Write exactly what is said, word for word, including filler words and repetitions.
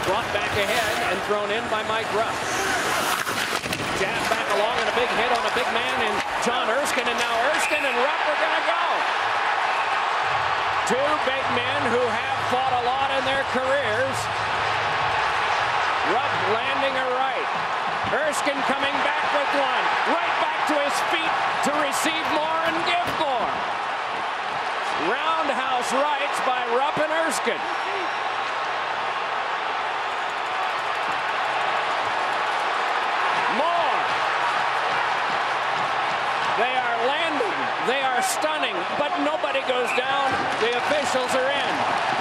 Brought back ahead and thrown in by Mike Rupp. Jab back along and a big hit on a big man in John Erskine, and now Erskine and Rupp are going to go. Two big men who have fought a lot in their careers. Rupp landing a right. Erskine coming back with one. Right back to his feet to receive more and give more. Roundhouse rights by Rupp and Erskine. More. They are landing. They are stunning, but nobody goes down. The officials are in.